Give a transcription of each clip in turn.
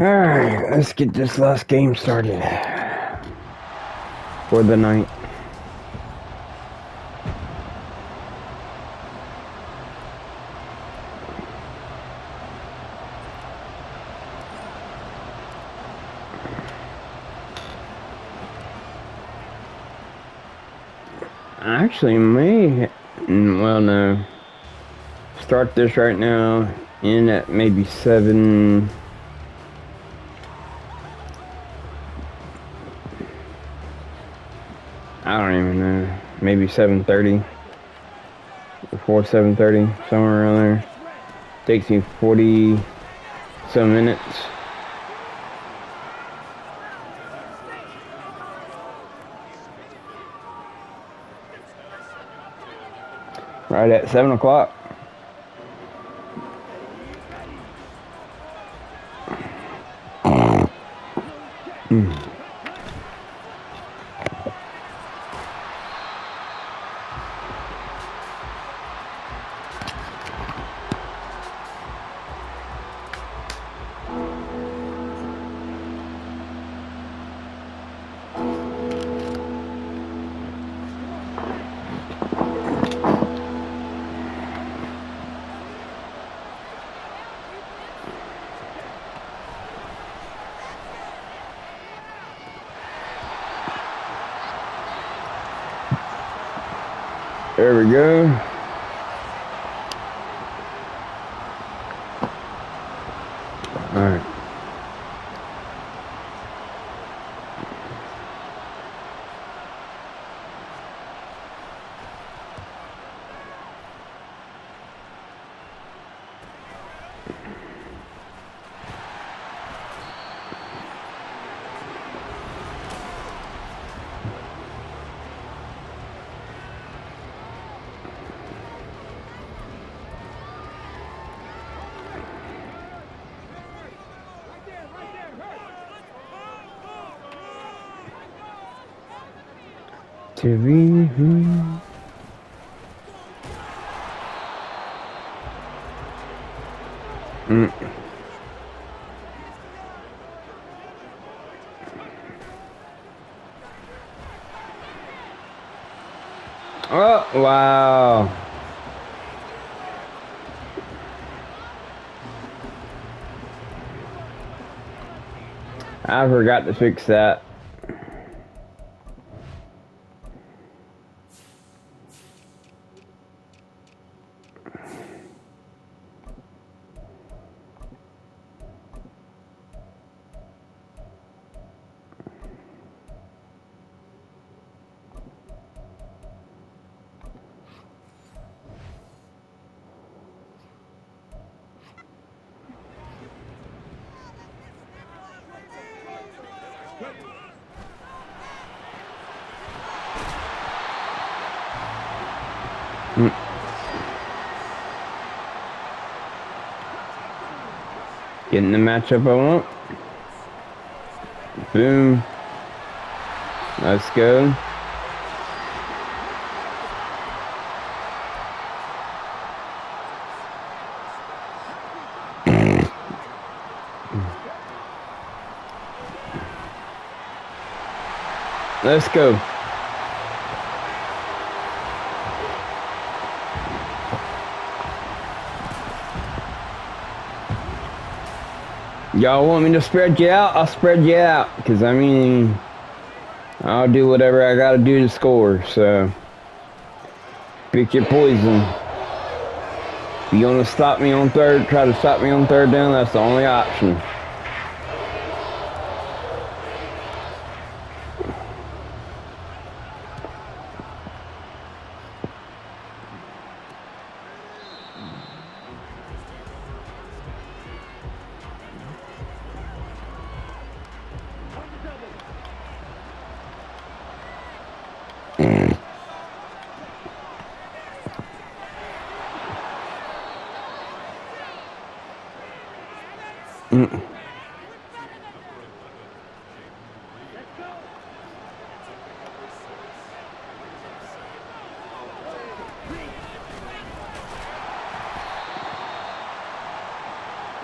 Alright, let's get this last game started for the night. I actually may, well, no. Start this right now, in at maybe 7. I don't even know. Maybe 7:30. Before 7:30, somewhere around there. Takes me 40 some minutes. Right at 7 o'clock. There we go. All right. TV. Oh, wow. I forgot to fix that. Getting the matchup I want. Boom. Let's go. Let's go. Y'all want me to spread you out? I'll spread you out. Because, I mean, I'll do whatever I got to do to score. So, pick your poison. If you want to stop me on third, try to stop me on third down. That's the only option.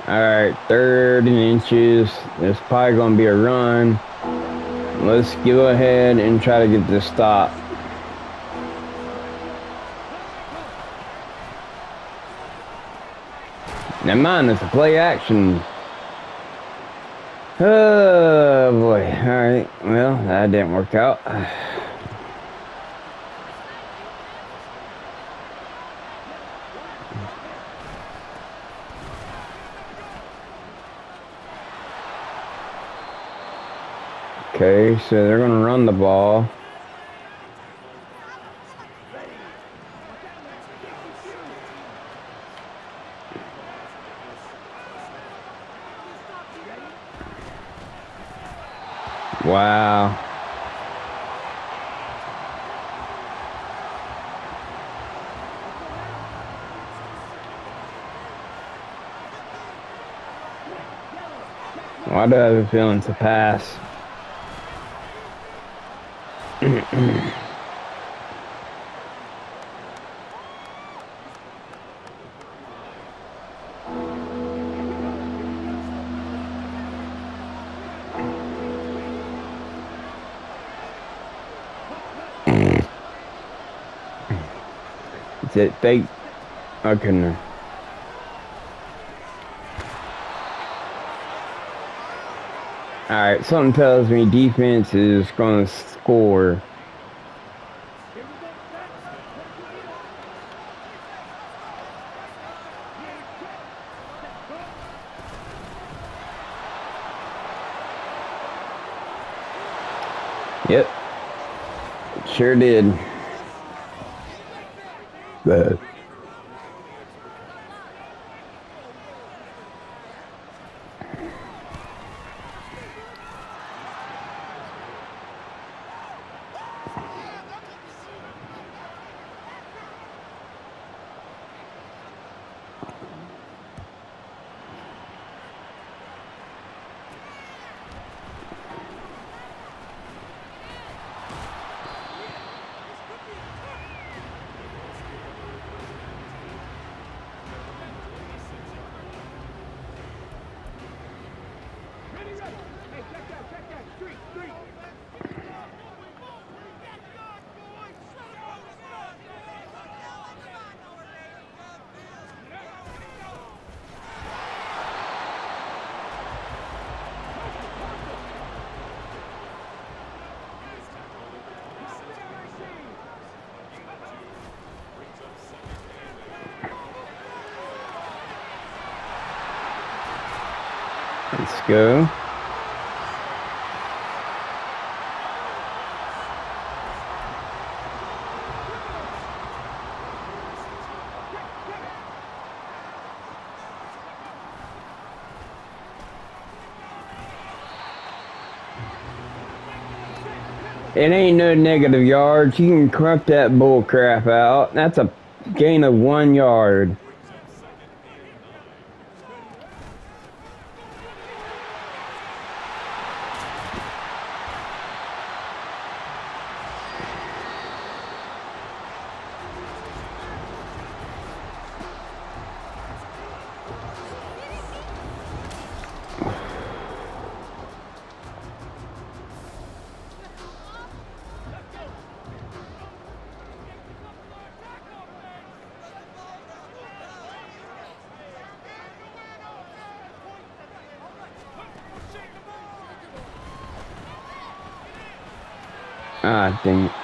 Alright, 3rd and inches. There's probably going to be a run. Let's go ahead and try to get this stop. Never mind, it's a play action. Oh boy. Alright, well, that didn't work out. Okay, so they're going to run the ball. Wow. Why do I have a feeling to pass? Is it fake? Okay, no. Alright, something tells me defense is going to score. Yep. Sure did. But let's go. It ain't no negative yards. You can crunk that bull crap out. That's a gain of 1 yard. Ah, dang it.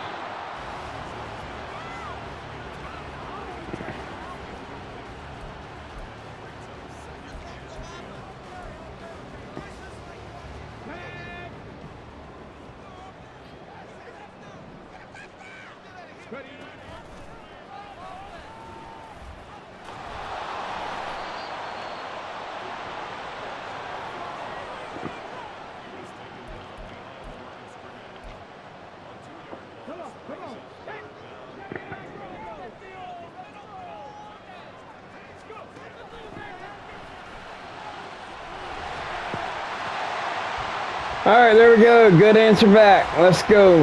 All right, there we go. Good answer back. Let's go.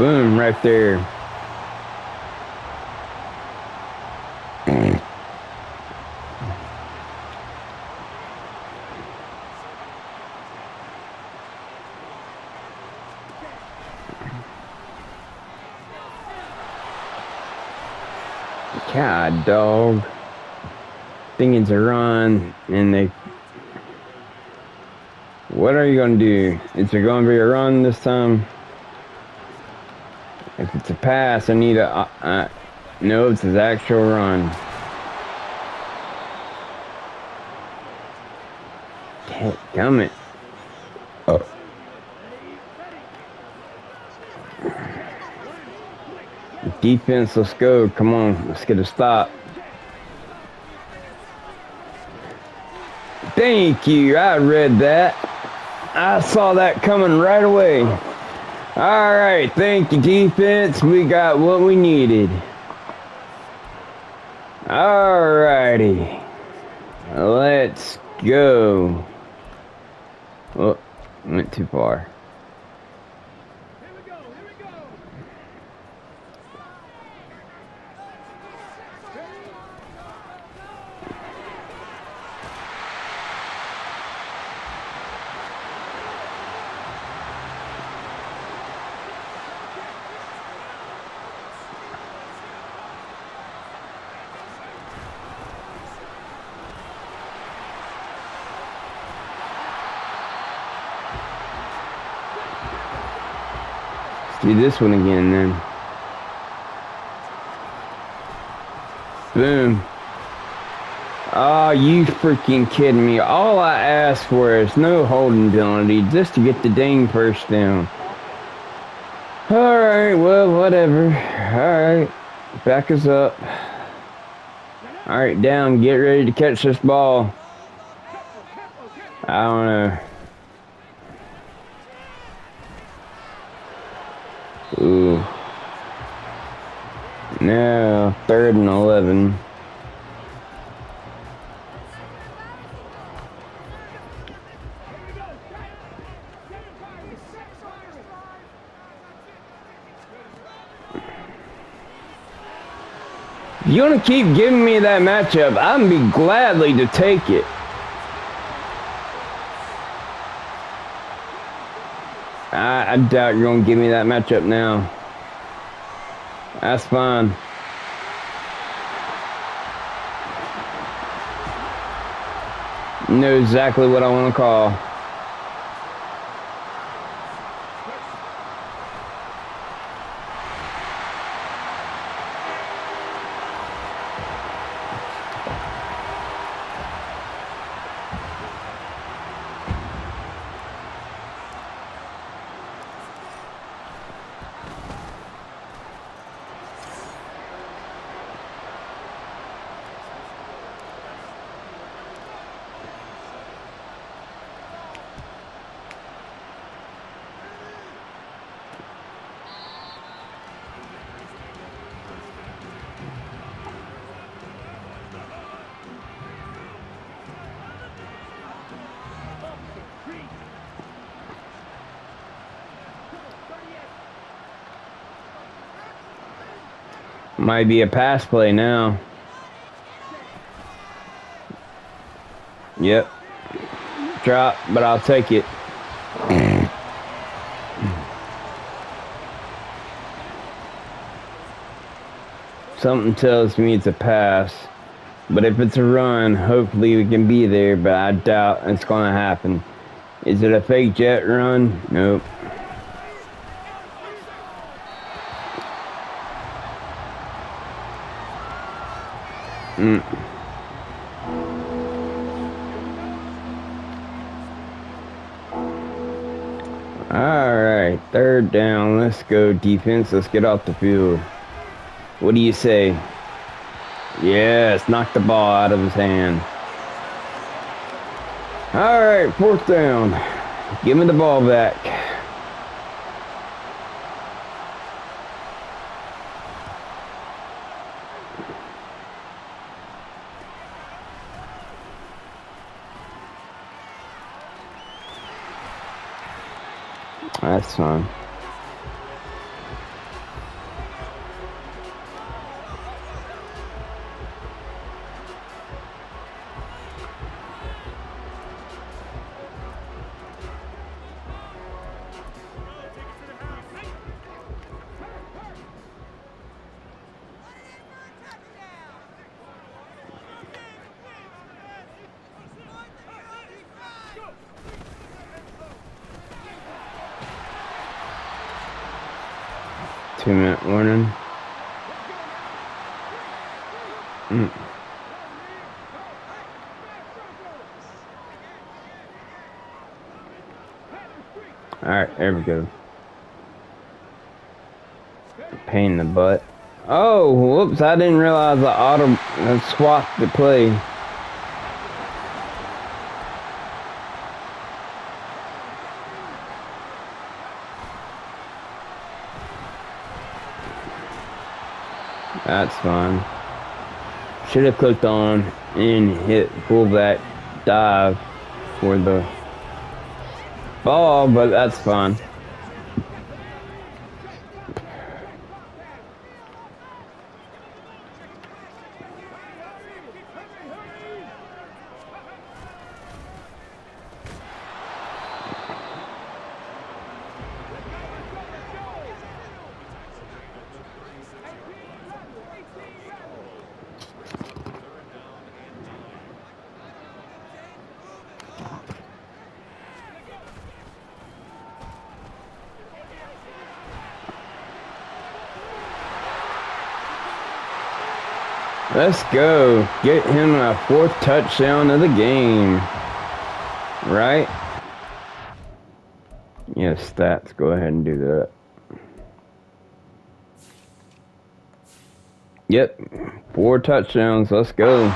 Boom, right there. God, dog. Thinking it's a run, and they... What are you going to do? Is it going to be a run this time? If it's a pass, I need a... no, it's his actual run. Damn it. Oh. Defense, let's go. Come on, let's get a stop. Thank you. I read that. I saw that coming right away. All right, thank you, defense. We got what we needed. All righty. Let's go. Oh, went too far. Do this one again then. Boom. Oh, you freaking kidding me. All I asked for is no holding penalty just to get the dang first down. Alright, well, whatever. Alright. Back us up. Alright, down. Get ready to catch this ball. I don't know. Ooh. Now, 3rd and 11. If you want to keep giving me that matchup, I'd be gladly to take it. I doubt you're going to give me that matchup now. That's fine. You know exactly what I want to call. Might be a pass play now. Yep. Drop, but I'll take it. Something tells me it's a pass. But if it's a run, hopefully we can be there, but I doubt it's going to happen. Is it a fake jet run? Nope. Alright, 3rd down. Let's go, defense. Let's get off the field. What do you say? Yes, knock the ball out of his hand. Alright, 4th down. Give me the ball back. That's fine. 2-minute warning. Alright, there we go. Pain in the butt. Oh, whoops, I didn't realize I swapped the play. That's fine. Should have clicked on and hit fullback dive for the ball, but that's fine. Let's go. Get him a 4th touchdown of the game. Right? Yes, stats. Go ahead and do that. Yep. 4 touchdowns. Let's go.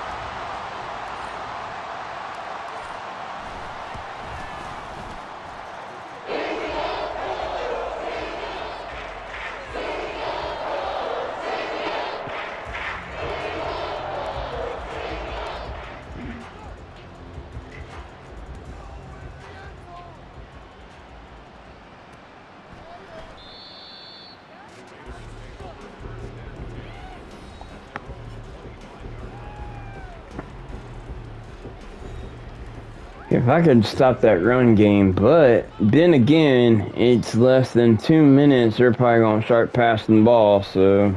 If I could stop that run game, but then again, it's less than 2 minutes. They're probably going to start passing the ball, so.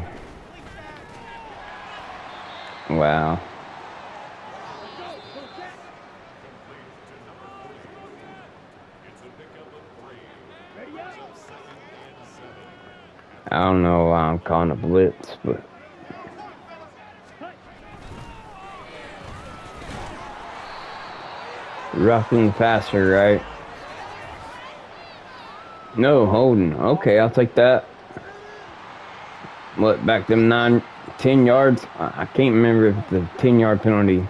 Wow. I don't know why I'm calling a blitz, but. Roughing faster, right? No, holding. Okay, I'll take that. What, back them 10 yards? I can't remember if it's a 10-yard penalty.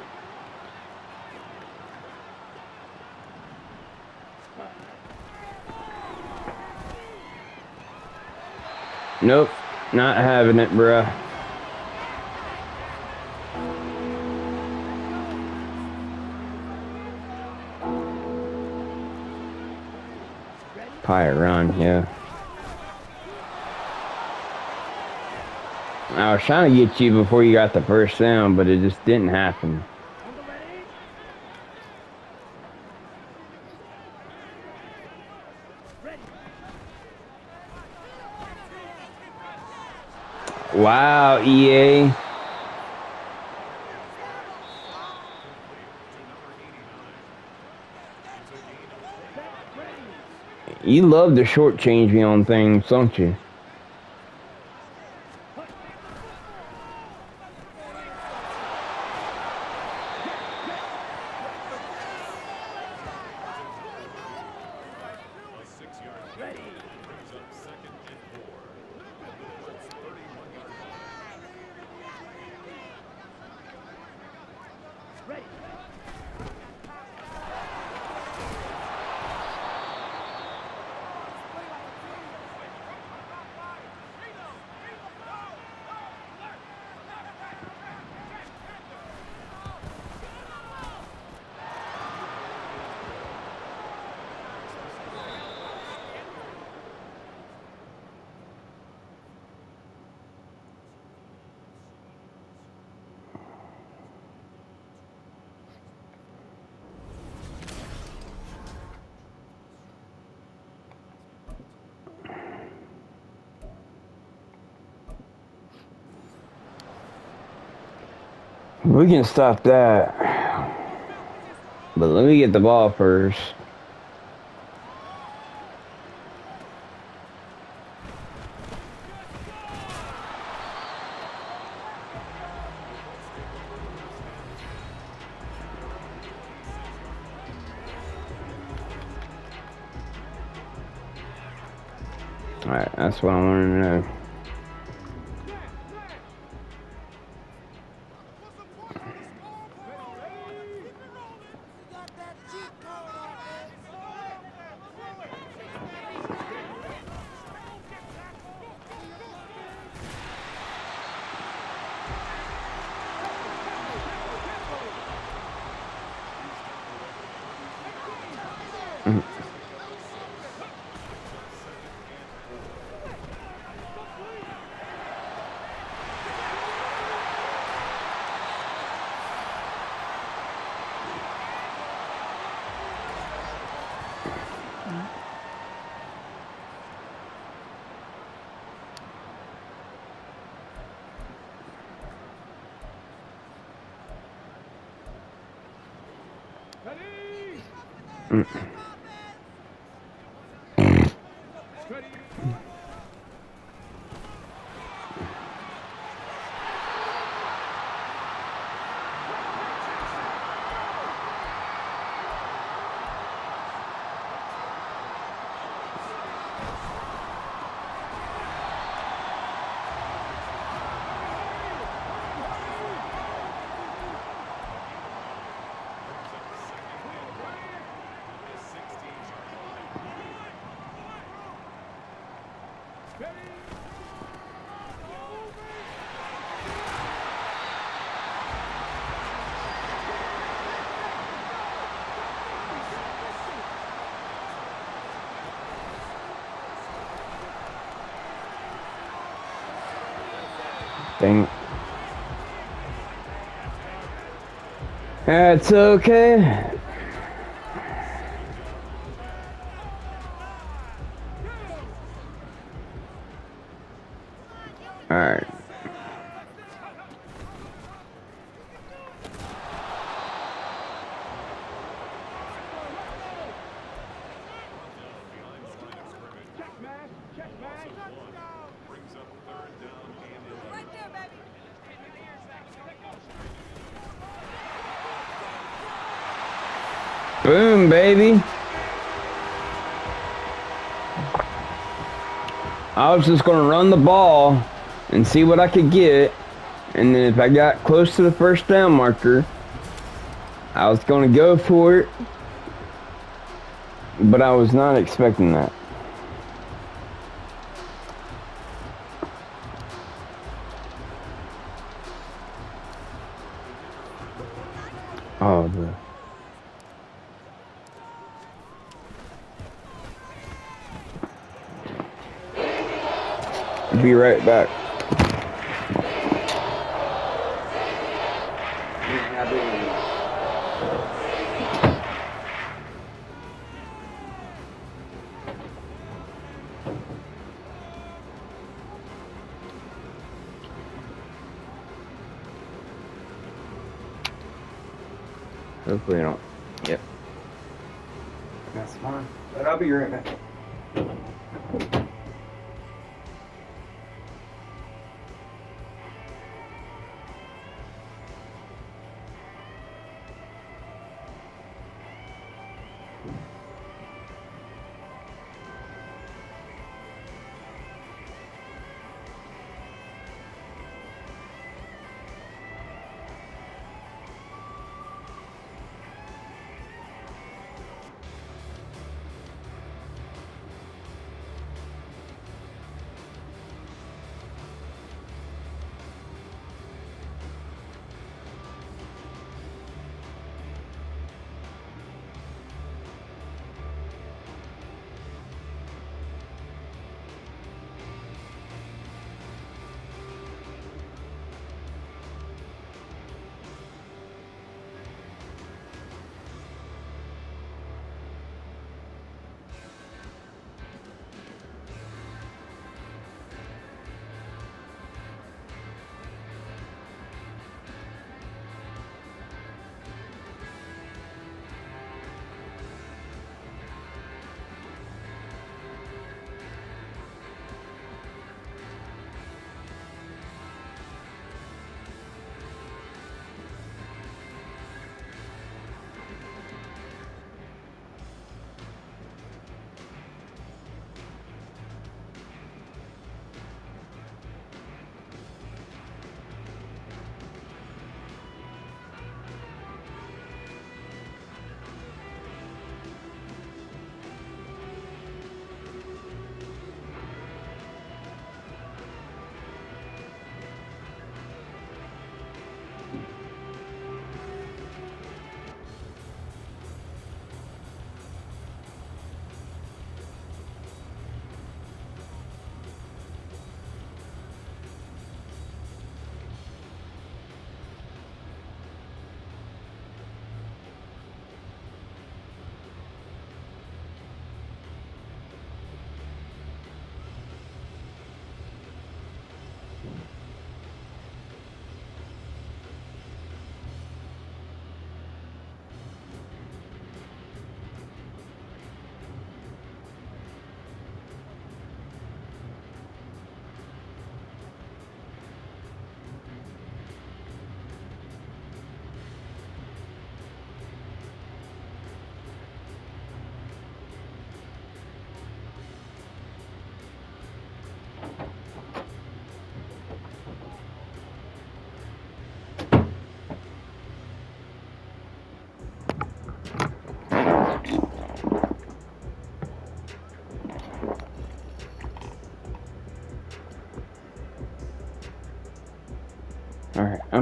Nope, not having it, bruh. Probably run, yeah. I was trying to get you before you got the first down, but it just didn't happen. Wow, EA. You love to shortchange me on things, don't you? We can stop that. But let me get the ball first. Alright, that's what I wanted to know. Dang. That's okay. Alright. Boom, baby. I was just going to run the ball and see what I could get. And then if I got close to the first down marker, I was going to go for it. But I was not expecting that. Oh, the... Be right back. Hopefully I don't. Yep. That's fine. But I'll be right back.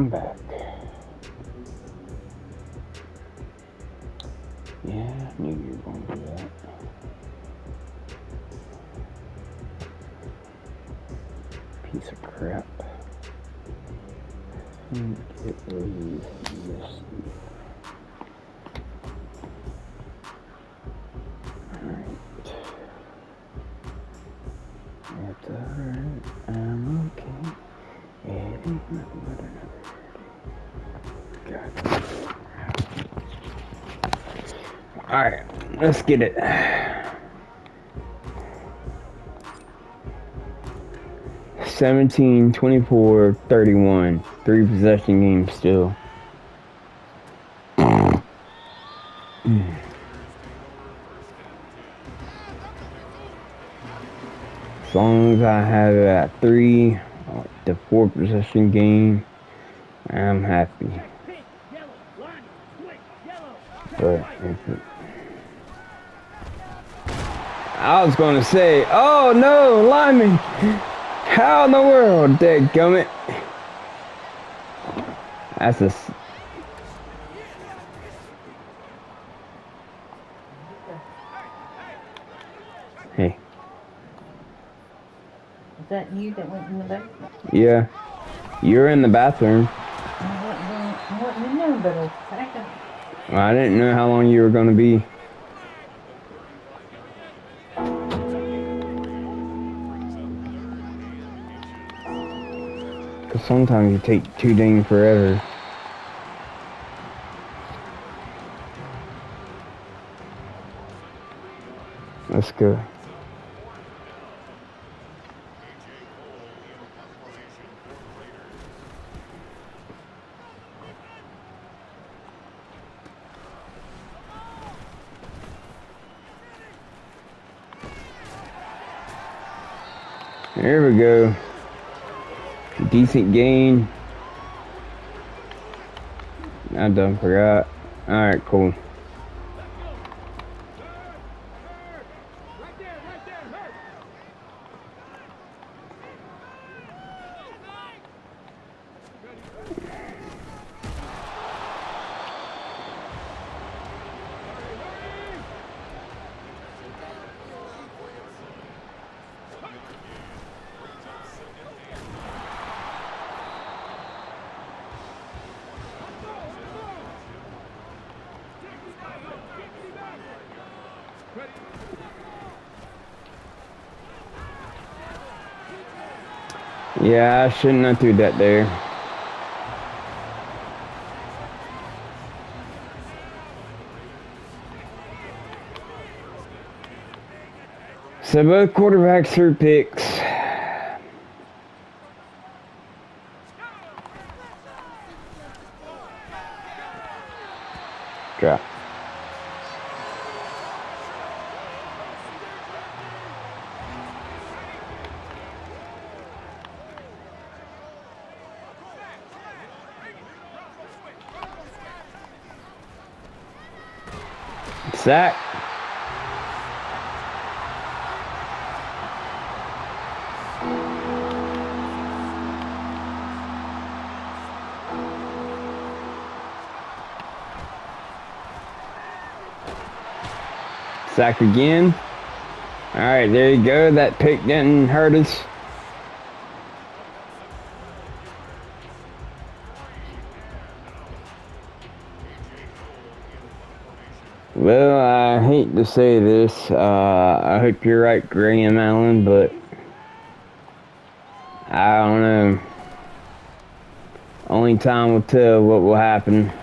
I'm back. Yeah, I knew you were going to do that. Piece of crap. It was this. Alright. It's alright. I'm okay. It ain't nothing but another. God. Alright, let's get it. 17, 24, 31. 3 possession games still. As long as I have it at 3, the 4 possession game, I'm happy. But I was going to say, oh no, lineman! How in the world, dadgummit? That's a... Hey. Is that you that went in the basement? Yeah. You're in the bathroom. I wasn't in there but a second. Well, I didn't know how long you were going to be. Because sometimes you take too dang forever. Let's go. There we go. Decent gain. I done forgot. Alright, cool. Yeah, I shouldn't have threw that there. So both quarterbacks threw picks. Drop. Sack. Sack again. Alright, there you go. That pick didn't hurt us. Well, I hate to say this. I hope you're right, Graham Allen, but I don't know. Only time will tell what will happen.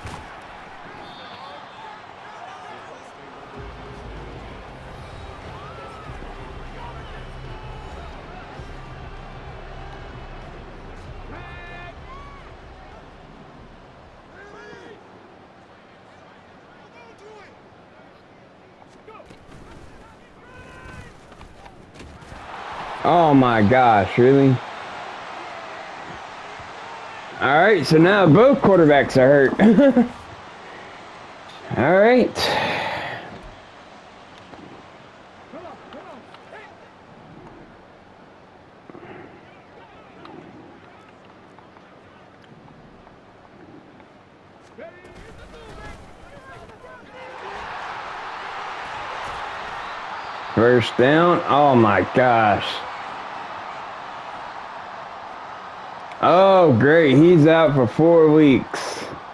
Oh my gosh, really? Alright, so now both quarterbacks are hurt. Alright. First down. Oh my gosh. Oh, great. He's out for 4 weeks.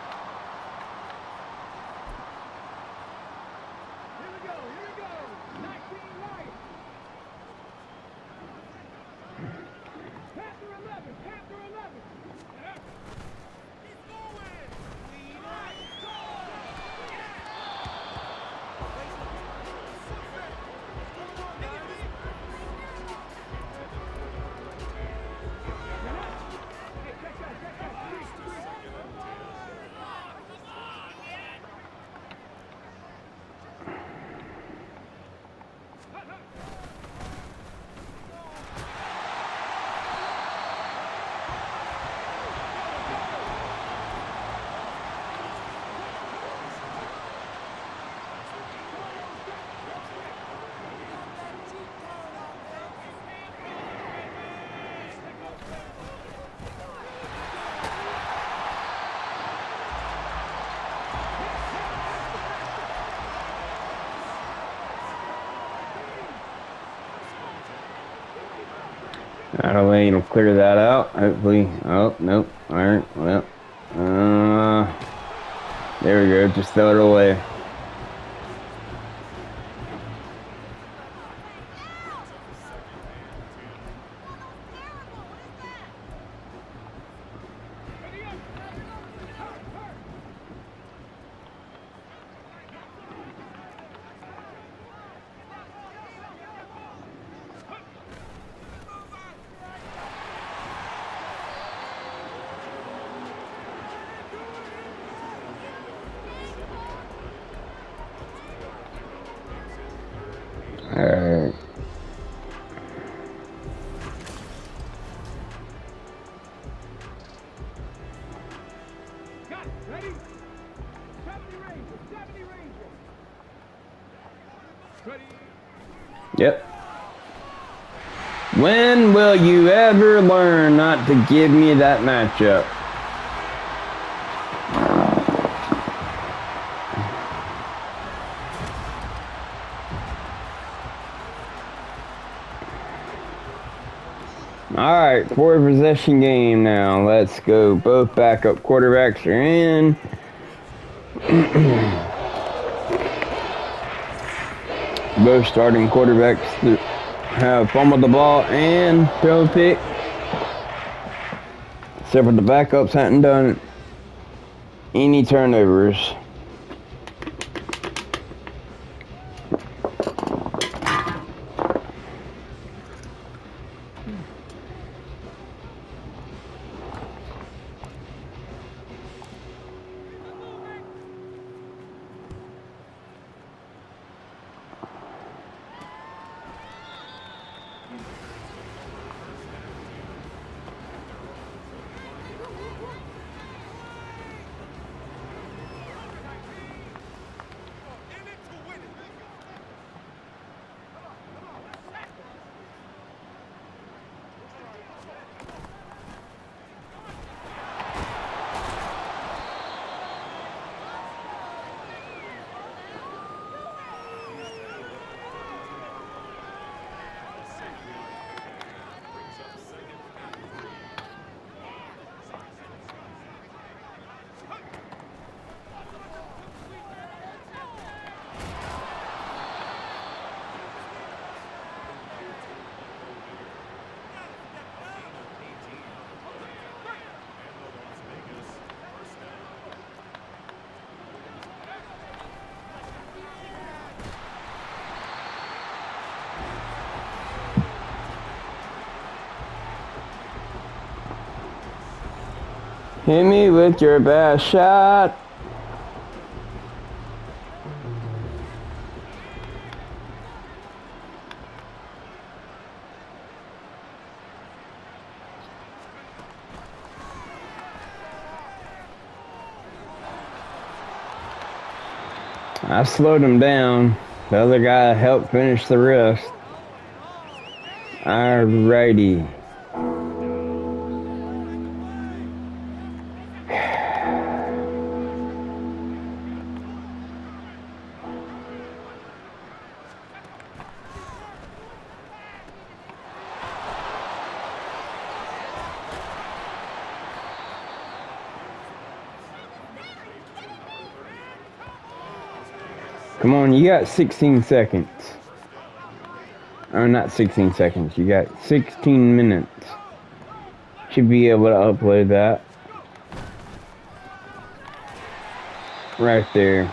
I don't think it'll clear that out. Hopefully. Oh, nope. Alright, well. There we go. Just throw it away. Alright. Yep. When will you ever learn not to give me that matchup? Alright, 4-possession game now. Let's go. Both backup quarterbacks are in. Both starting quarterbacks have fumbled the ball and thrown a pick. Except for the backups hadn't done any turnovers. Hit me with your best shot. I slowed him down. The other guy helped finish the rest. Alrighty. Come on, you got 16 seconds. Or not 16 seconds, you got 16 minutes. Should be able to upload that. Right there.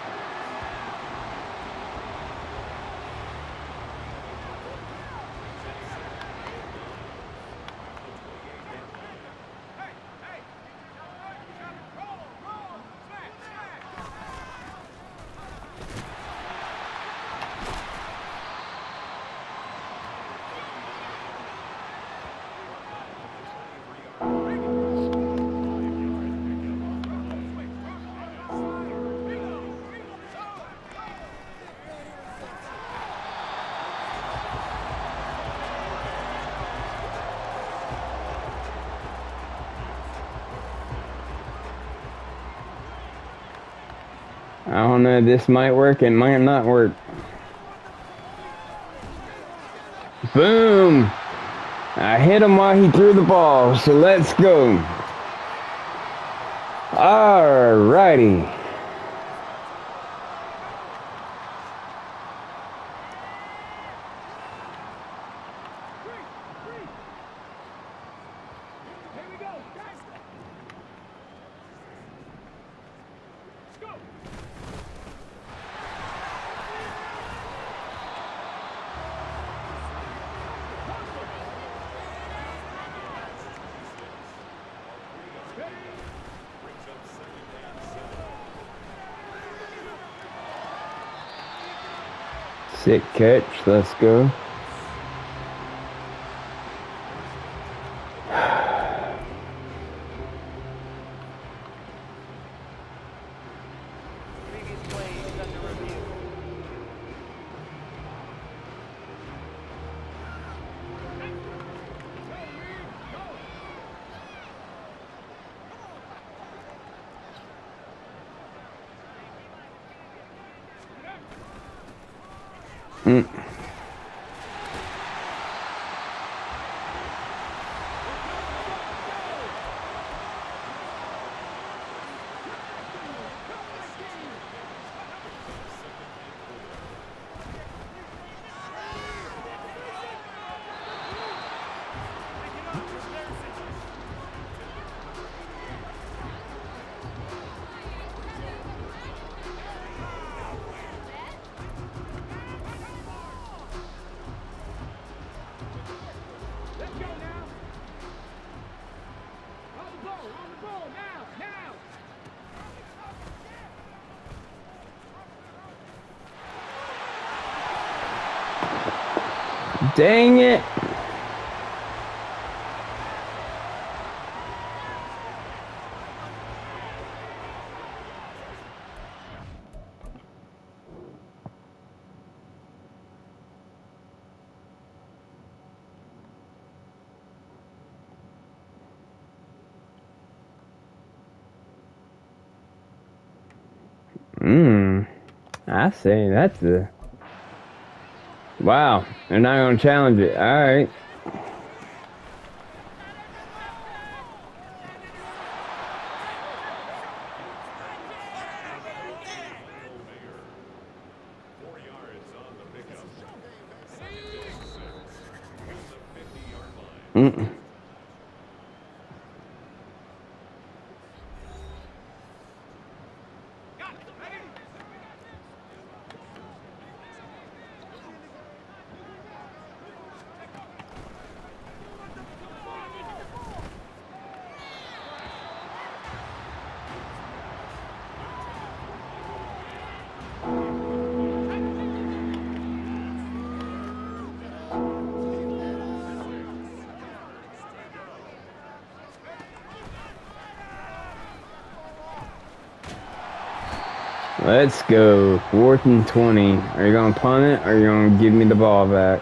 I don't know, this might work, it might not work. Boom! I hit him while he threw the ball, so let's go. Alrighty. Sick catch, let's go. Dang it! I say that's a... Wow, they're not gonna challenge it. Alright. Let's go. 4th and 20. Are you going to punt it or are you going to give me the ball back?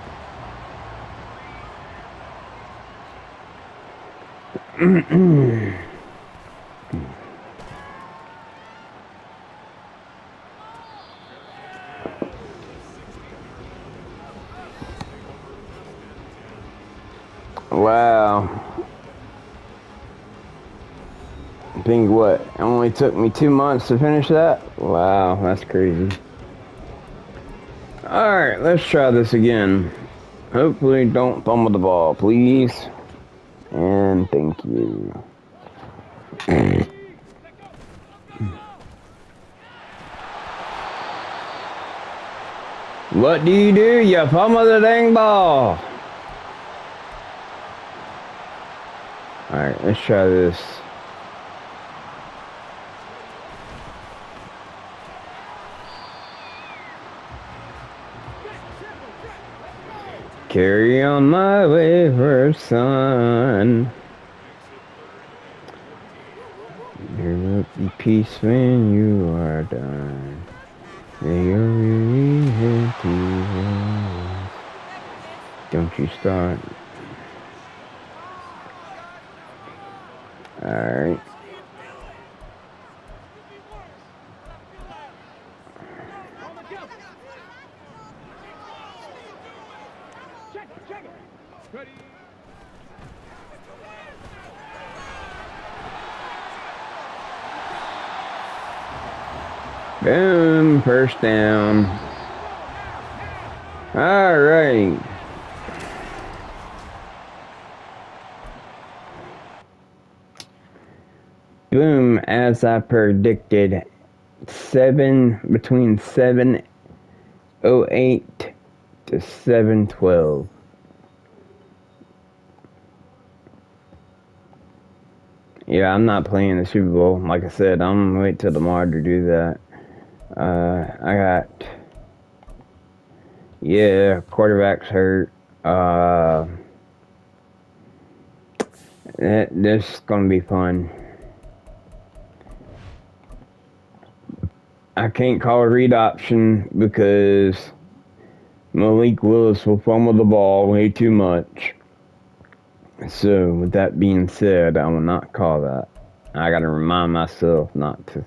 Wow. I think what? It only took me 2 months to finish that? Wow, that's crazy. Alright, let's try this again. Hopefully don't fumble the ball, please. And thank you. What do? You fumble the dang ball. Alright, let's try this. Carry on my wayward son. There will be peace when you are done. May your weary head to rest. Don't you start. Alright. Boom, first down. All right. Boom, as I predicted, between 7:08 to 7:12. Yeah, I'm not playing the Super Bowl. Like I said, I'm gonna wait till tomorrow to do that. I got, yeah, quarterback's hurt. This is gonna be fun. I can't call a read option because Malik Willis will fumble the ball way too much. So, with that being said, I will not call that. I gotta remind myself not to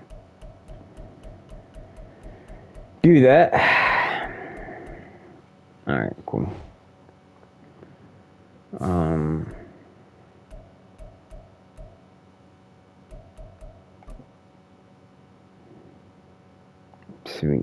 do that. Alright, cool. Sweet.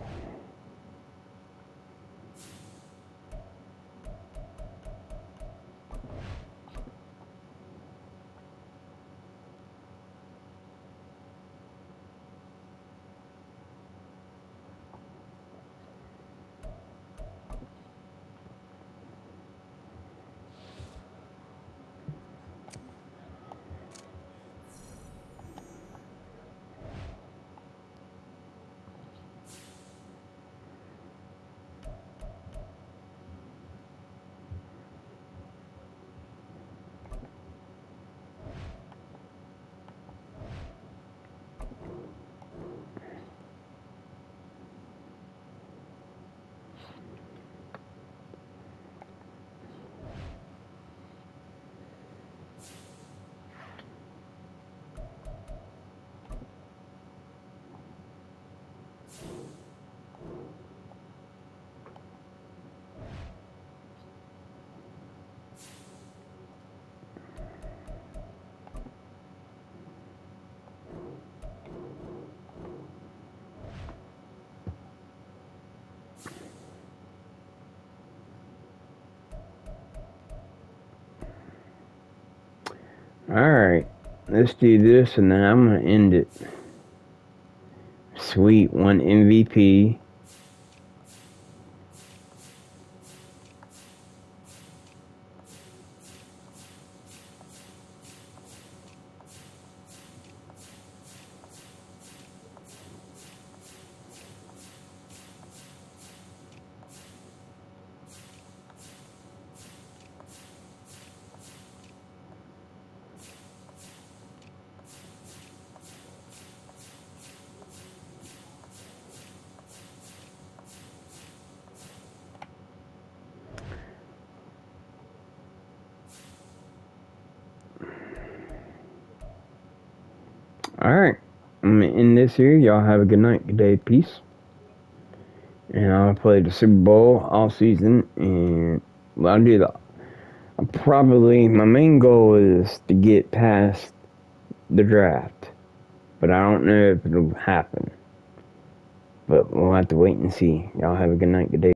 Alright, let's do this and then I'm going to end it. Sweet, 1 MVP. Alright, I'm going to end this here. Y'all have a good night, good day, peace. And I'll play the Super Bowl all season. And well, I'll do that. My main goal is to get past the draft. But I don't know if it'll happen. But we'll have to wait and see. Y'all have a good night, good day.